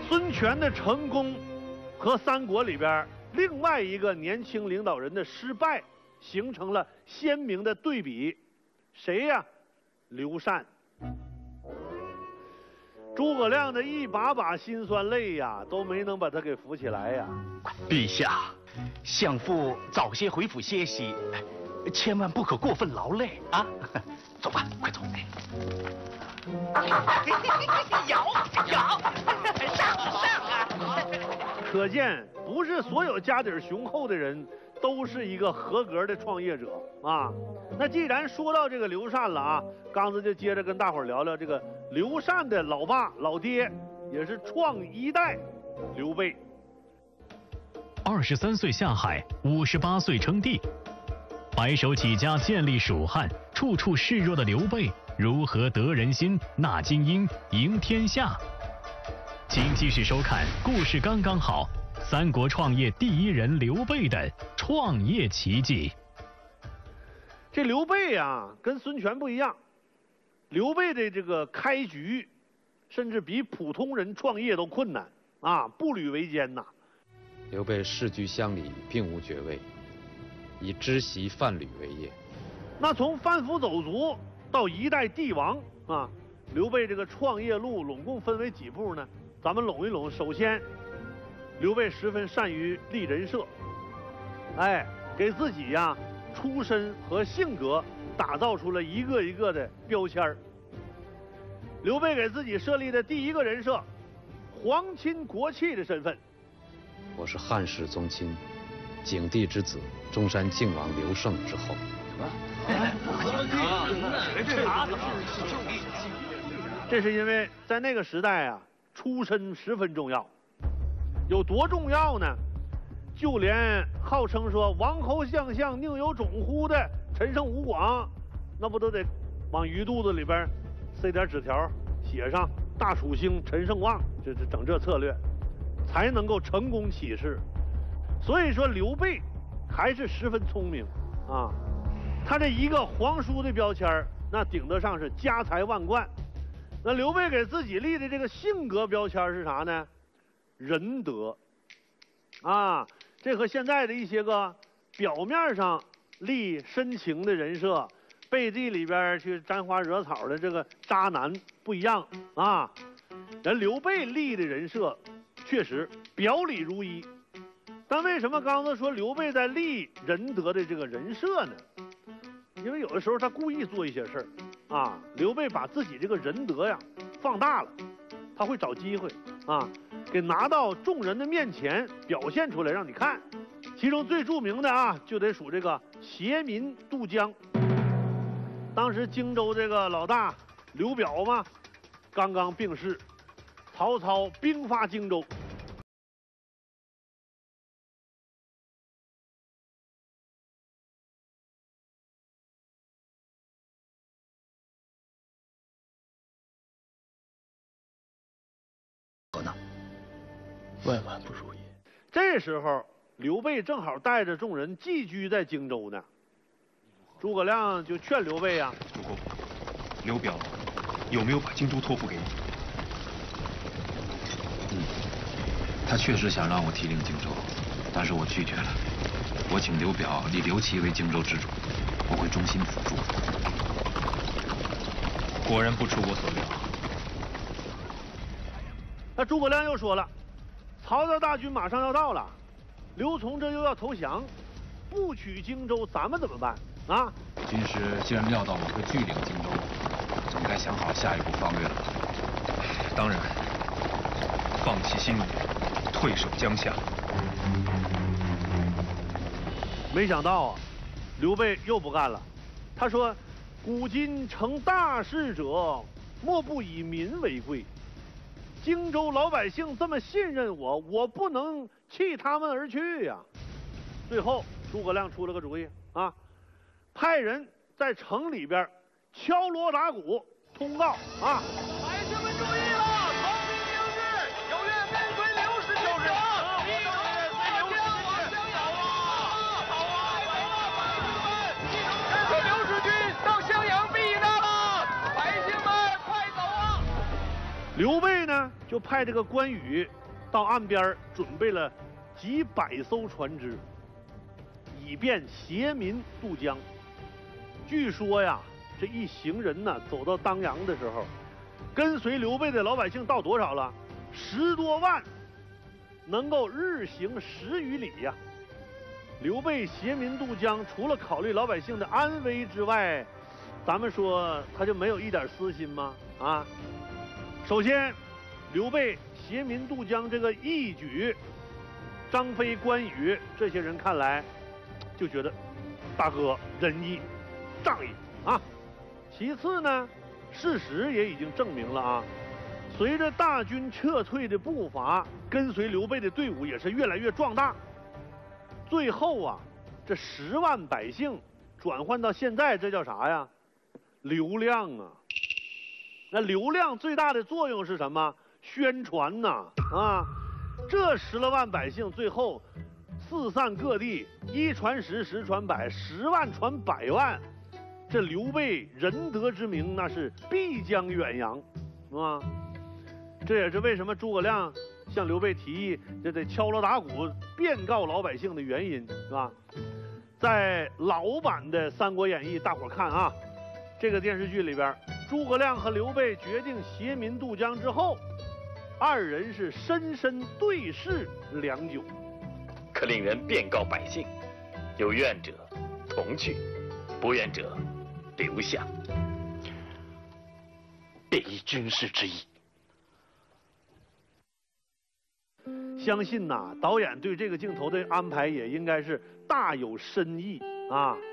孙权的成功和三国里边另外一个年轻领导人的失败形成了鲜明的对比。谁呀？刘禅。诸葛亮的一把把辛酸泪呀，都没能把他给扶起来呀。 陛下，相父早些回府歇息，千万不可过分劳累啊！走吧，快走！摇，上啊！ 可见，不是所有家底雄厚的人都是一个合格的创业者啊。那既然说到这个刘禅了啊，刚子就接着跟大伙儿聊聊这个刘禅的老爸老爹，也是创一代刘备。 23岁下海，58岁称帝，白手起家建立蜀汉，处处示弱的刘备如何得人心、纳精英、赢天下？请继续收看故事刚刚好，三国创业第一人刘备的创业奇迹。 这刘备啊，跟孙权不一样，刘备的这个开局，甚至比普通人创业都困难啊，步履维艰呐。 刘备世居乡里，并无爵位，以织席贩履为业。 那从贩夫走卒到一代帝王啊，刘备这个创业路拢共分为几步呢？咱们拢一拢。首先，刘备十分善于立人设，给自己呀出身和性格打造出了一个一个的标签儿。刘备给自己设立的第一个人设，皇亲国戚的身份。 我是汉室宗亲，景帝之子，中山靖王刘胜之后。 这是因为在那个时代啊，出身十分重要。有多重要呢？就连号称说王侯将相宁有种乎的陈胜吴广，那不都得往鱼肚子里边塞点纸条，写上大楚兴陈胜旺，这整这策略，才能够成功起事。所以说刘备还是十分聪明啊，他这一个皇叔的标签那顶得上是家财万贯。那刘备给自己立的这个性格标签是啥呢？仁德啊，这和现在的一些个表面上立深情的人设，背地里边去沾花惹草的这个渣男不一样啊。人刘备立的人设确实表里如一，但为什么刚才说刘备在立仁德的这个人设呢？因为有的时候他故意做一些事儿啊，刘备把自己这个仁德呀放大了，他会找机会啊，给拿到众人的面前表现出来让你看。其中最著名的啊，就得数这个携民渡江。当时荆州这个老大刘表嘛，刚刚病逝，曹操兵发荆州。 万万不如意。 这时候，刘备正好带着众人寄居在荆州呢。诸葛亮就劝刘备啊：“ 主公，刘表有没有把荆州托付给你？” 他确实想让我提领荆州，但是我拒绝了。我请刘表立刘琦为荆州之主，我会忠心辅助。 果然不出我所料。 那诸葛亮又说了。曹操大军马上要到了，刘琮这又要投降，不取荆州，咱们怎么办啊？ 军师既然料到我会拒领荆州，总该想好下一步方略了吧？ 当然，放弃新野，退守江夏。 没想到啊，刘备又不干了。他说：“古今成大事者，莫不以民为贵。荆州老百姓这么信任我，我不能弃他们而去呀。”最后，诸葛亮出了个主意啊，派人在城里边敲锣打鼓通告啊：“ 百姓们注意了，从明明日，有愿跟随刘氏救人，你等人随刘氏往江阳啊！好啊，百姓们，跟随刘氏军到襄阳避难了，百姓们快走啊！” 刘备呢，就派这个关羽到岸边准备了几百艘船只，以便携民渡江。据说呀，这一行人呢走到当阳的时候，跟随刘备的老百姓到多少了？10多万，能够日行10余里呀。刘备携民渡江，除了考虑老百姓的安危之外，咱们说他就没有一点私心吗？啊，首先，刘备携民渡江这个义举，张飞、关羽这些人看来就觉得大哥仁义仗义啊。其次呢，事实也已经证明了啊，随着大军撤退的步伐，跟随刘备的队伍也是越来越壮大。最后啊，这10万百姓转换到现在，这叫啥呀？流量啊！那流量最大的作用是什么？宣传呐！啊，这10来万百姓最后四散各地，1传10，10传100，10万传100万，这刘备仁德之名那是必将远扬，是吧？这也是为什么诸葛亮向刘备提议，这得敲锣打鼓遍告老百姓的原因，是吧？在老版的《三国演义》，大伙儿看啊，这个电视剧里边，诸葛亮和刘备决定携民渡江之后，2人是深深对视良久。 可令人遍告百姓，有愿者同去，不愿者留下，便依军事之意。 相信呐，导演对这个镜头的安排也应该是大有深意啊。